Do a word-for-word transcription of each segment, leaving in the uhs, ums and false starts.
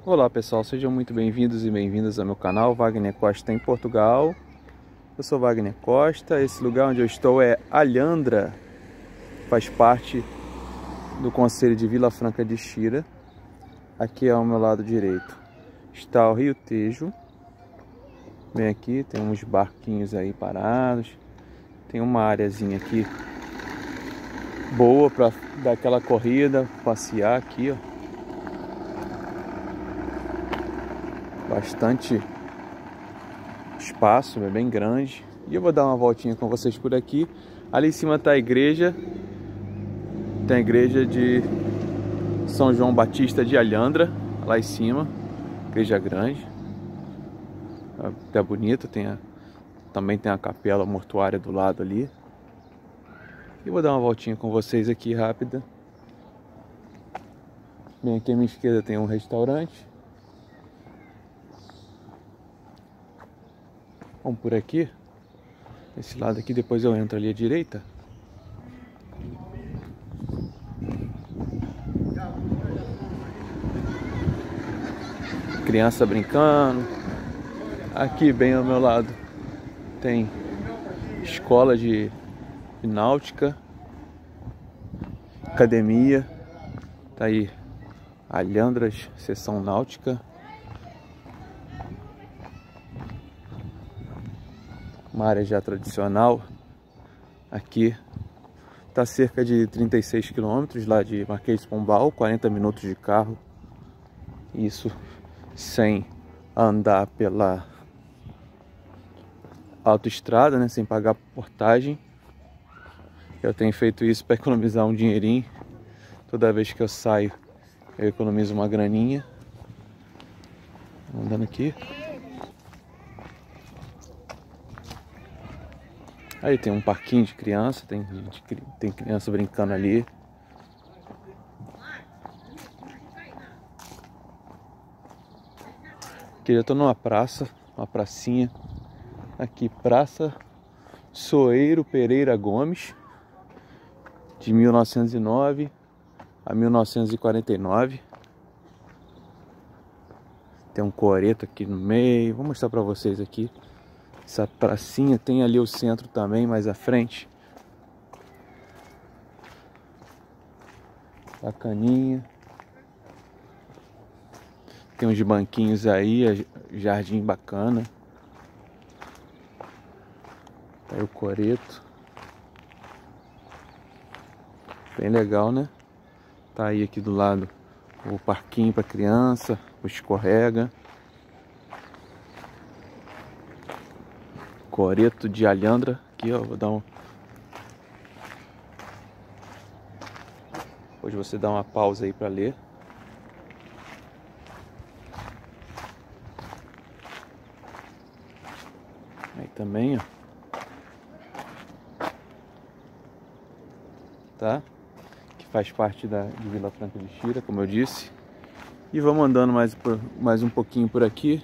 Olá pessoal, sejam muito bem-vindos e bem-vindas ao meu canal Wagner Costa em Portugal. Eu sou Wagner Costa, esse lugar onde eu estou é Alhandra, faz parte do Conselho de Vila Franca de Xira. Aqui ao meu lado direito está o Rio Tejo. Bem aqui, tem uns barquinhos aí parados. Tem uma areazinha aqui boa para dar aquela corrida, passear aqui, ó. Bastante espaço, é bem grande. E eu vou dar uma voltinha com vocês por aqui. Ali em cima está a igreja. Tem a igreja de São João Batista de Alhandra, lá em cima. Igreja grande. Até bonita. Tem a, também tem a capela mortuária do lado ali. E vou dar uma voltinha com vocês aqui rápida. Bem aqui à minha esquerda tem um restaurante. Vamos por aqui, esse lado aqui, depois eu entro ali à direita. Criança brincando. Aqui bem ao meu lado tem escola de náutica, academia. Tá aí Alhandras, seção náutica. Uma área já tradicional. Aqui está cerca de trinta e seis quilômetros lá de Marquês de Pombal, quarenta minutos de carro. Isso sem andar pela autoestrada, né? Sem pagar portagem. Eu tenho feito isso para economizar um dinheirinho. Toda vez que eu saio, eu economizo uma graninha. Andando aqui. Aí tem um parquinho de criança, tem, tem criança brincando ali. Aqui eu tô numa praça, uma pracinha. Aqui, Praça Soeiro Pereira Gomes, de mil novecentos e nove a mil novecentos e quarenta e nove. Tem um coreto aqui no meio, vou mostrar pra vocês aqui. Essa pracinha tem ali o centro também, mais à frente. Bacaninha. Tem uns banquinhos aí, jardim bacana. Aí o coreto. Bem legal, né? Tá aí aqui do lado o parquinho para criança, o escorrega. Coreto de Alhandra, aqui ó, vou dar um... Hoje você dá uma pausa aí para ler. Aí também, ó. Tá? Que faz parte da, de Vila Franca de Xira, como eu disse. E vamos andando mais, por, mais um pouquinho por aqui.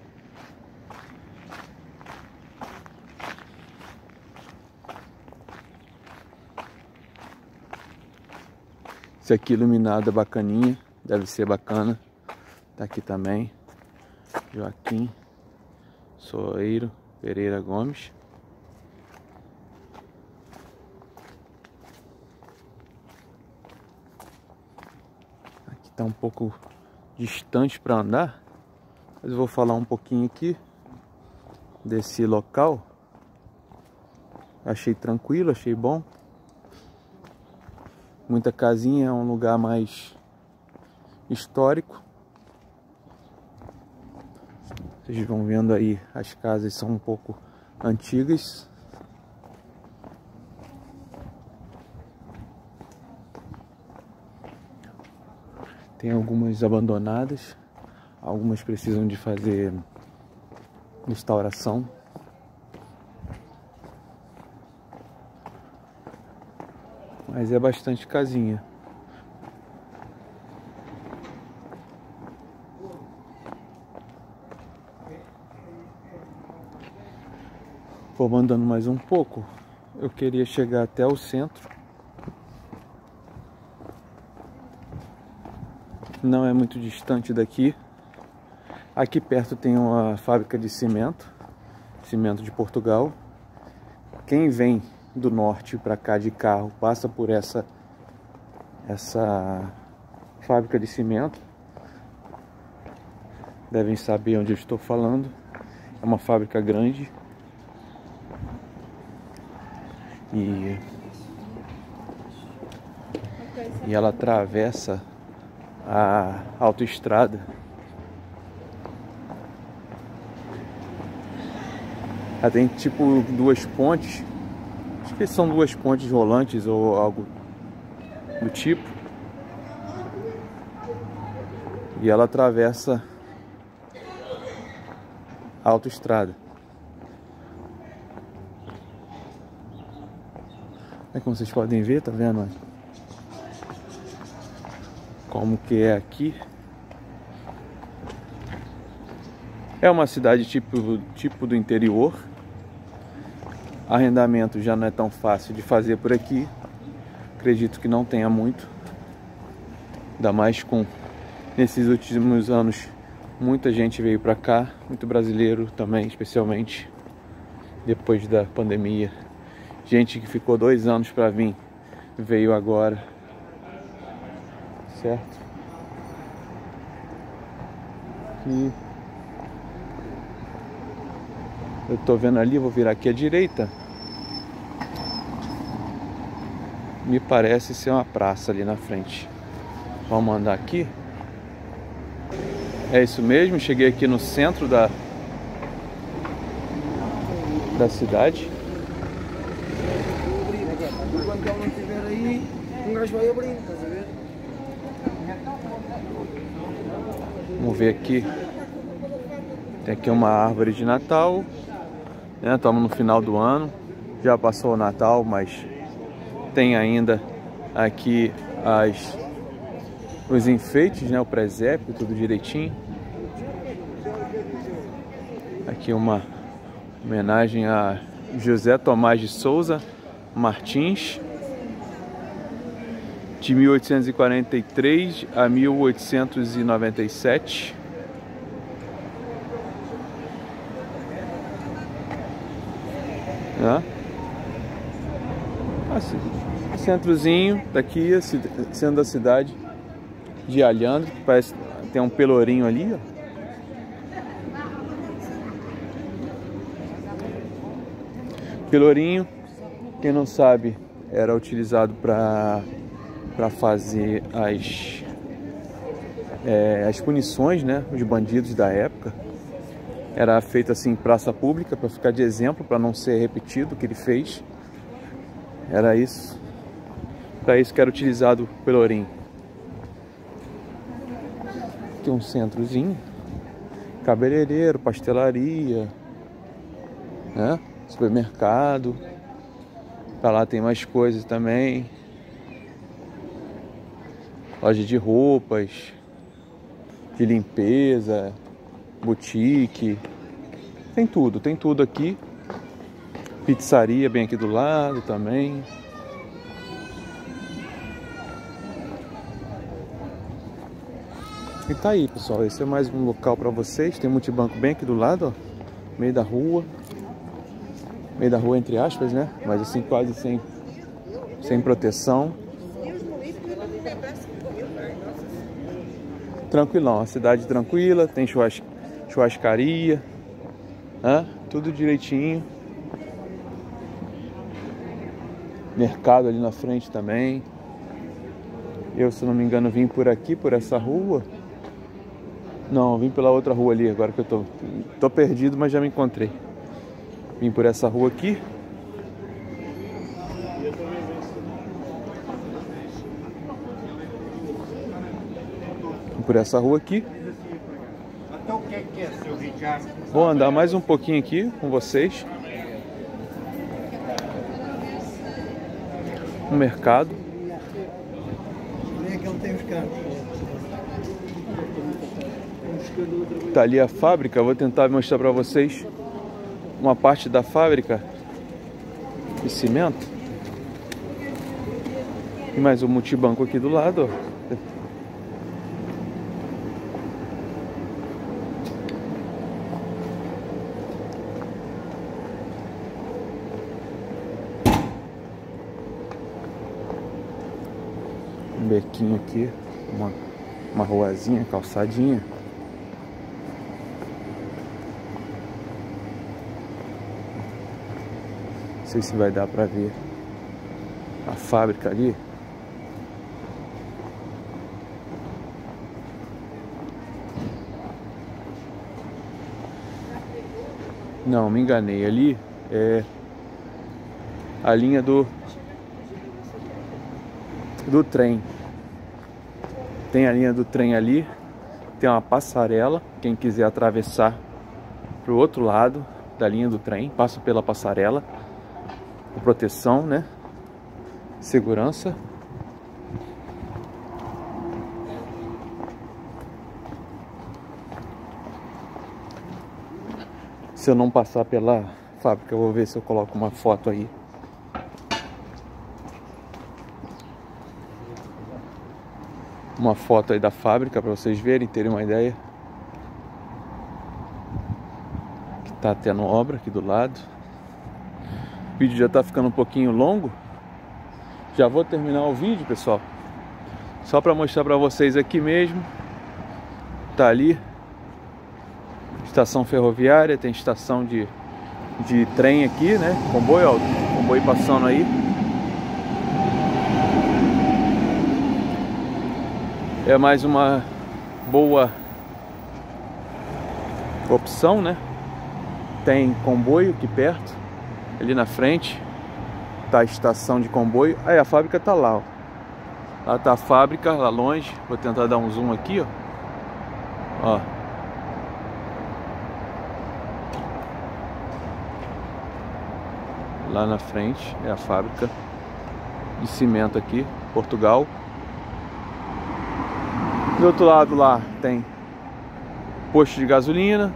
Esse aqui iluminado é bacaninha, deve ser bacana. Tá aqui também, Joaquim Soeiro Pereira Gomes. Aqui tá um pouco distante para andar, mas eu vou falar um pouquinho aqui desse local. Achei tranquilo, achei bom. Muita casinha, é um lugar mais histórico. Vocês vão vendo aí, as casas são um pouco antigas. Tem algumas abandonadas, algumas precisam de fazer restauração. Mas é bastante casinha. Vou andando mais um pouco. Eu queria chegar até o centro. Não é muito distante daqui. Aqui perto tem uma fábrica de cimento, cimento de Portugal. Quem vem do norte para cá de carro passa por essa, essa fábrica de cimento. Devem saber onde eu estou falando. É uma fábrica grande. E, e ela atravessa a autoestrada. Ela tem tipo duas pontes. Acho que são duas pontes rolantes ou algo do tipo. E ela atravessa a autoestrada. É como vocês podem ver, tá vendo? Como que é aqui. É uma cidade tipo, tipo do interior. Arrendamento já não é tão fácil de fazer por aqui. Acredito que não tenha muito. Ainda mais com nesses últimos anos muita gente veio para cá, muito brasileiro também, especialmente depois da pandemia. Gente que ficou dois anos para vir veio agora, certo? E eu tô vendo ali, vou virar aqui à direita. Me parece ser uma praça ali na frente. Vamos andar aqui. É isso mesmo, cheguei aqui no centro da, da cidade. Quando ela não estiver aí, um gajo vai abrir, estás a ver? Vamos ver aqui. Tem aqui uma árvore de Natal. Né? Estamos no final do ano. Já passou o Natal, mas tem ainda aqui as, os enfeites, né? O presépio, tudo direitinho. Aqui uma homenagem a José Tomás de Souza Martins, de mil oitocentos e quarenta e três a mil oitocentos e noventa e sete. Né? Assim, centrozinho daqui, sendo a cidade de Alhandra, que parece tem um pelourinho ali, ó. Pelourinho, quem não sabe, era utilizado para para fazer as é, as punições, né, os bandidos da época. Era feito assim em praça pública para ficar de exemplo, para não ser repetido o que ele fez. Era isso, para isso que era utilizado o pelourinho. Aqui um centrozinho, cabeleireiro, pastelaria, né? Supermercado. Pra lá tem mais coisas também. Loja de roupas, de limpeza, boutique. Tem tudo, tem tudo aqui. Pizzaria bem aqui do lado também. E tá aí, pessoal. Esse é mais um local para vocês. Tem multibanco bem aqui do lado, ó. Meio da rua. Meio da rua, entre aspas, né? Mas assim, quase sem, sem proteção. Tranquilão, a cidade tranquila, tem churras, churrascaria, né? Tudo direitinho. Mercado ali na frente também. Eu, se não me engano, vim por aqui, por essa rua. Não, vim pela outra rua ali, agora que eu tô, tô perdido, mas já me encontrei. Vim por essa rua aqui. Vim por essa rua aqui. Vou andar mais um pouquinho aqui com vocês. Um mercado. Tá ali a fábrica. Vou tentar mostrar para vocês uma parte da fábrica de cimento. E mais um multibanco aqui do lado, ó. um bequinho aqui, uma, uma ruazinha, calçadinha. Não sei se vai dar pra ver a fábrica ali. Não, me enganei. Ali é a linha do do trem. Tem a linha do trem ali. Tem uma passarela. Quem quiser atravessar para o outro lado da linha do trem, passa pela passarela. Com proteção, né? Segurança. Se eu não passar pela fábrica, eu vou ver se eu coloco uma foto aí. Uma foto aí da fábrica para vocês verem, terem uma ideia. Que tá tendo obra aqui do lado. O vídeo já tá ficando um pouquinho longo. Já vou terminar o vídeo, pessoal. Só para mostrar para vocês aqui mesmo. Tá ali. Estação ferroviária, tem estação de, de trem aqui, né? Comboio, ó, comboio passando aí. É mais uma boa opção, né? Tem comboio aqui perto, ali na frente tá a estação de comboio. Aí a fábrica tá lá, ó. Lá tá a fábrica, lá longe. Vou tentar dar um zoom aqui, ó. Ó. Lá na frente é a fábrica de cimento aqui, Portugal. Do outro lado lá tem posto de gasolina.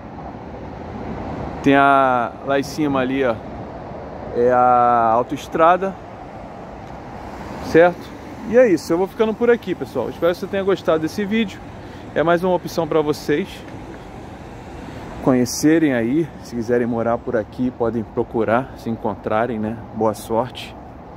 Tem a lá em cima ali, ó, é a autoestrada, certo? E é isso, eu vou ficando por aqui, pessoal. Espero que você tenha gostado desse vídeo. É mais uma opção para vocês conhecerem aí. Se quiserem morar por aqui, podem procurar, se encontrarem, né? Boa sorte,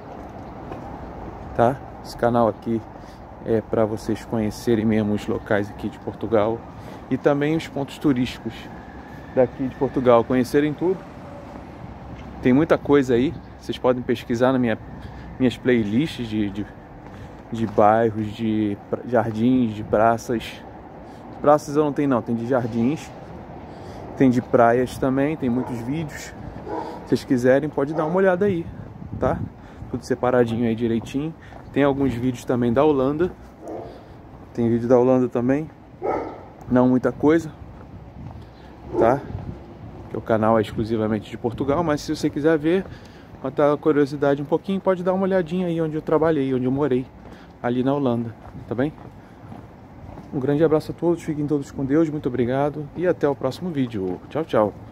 tá? Esse canal aqui é para vocês conhecerem mesmo os locais aqui de Portugal e também os pontos turísticos daqui de Portugal, conhecerem tudo. Tem muita coisa aí, vocês podem pesquisar na minha, minhas playlists de, de, de bairros, de jardins, de praças. Praças eu não tenho não, tem de jardins. Tem de praias também, tem muitos vídeos. Se vocês quiserem, pode dar uma olhada aí, tá? Tudo separadinho aí direitinho. Tem alguns vídeos também da Holanda. Tem vídeo da Holanda também. Não muita coisa, tá? Porque o canal é exclusivamente de Portugal. Mas se você quiser ver, matar a curiosidade um pouquinho, pode dar uma olhadinha aí onde eu trabalhei, onde eu morei, ali na Holanda, tá bem? Um grande abraço a todos, fiquem todos com Deus, muito obrigado e até o próximo vídeo. Tchau, tchau.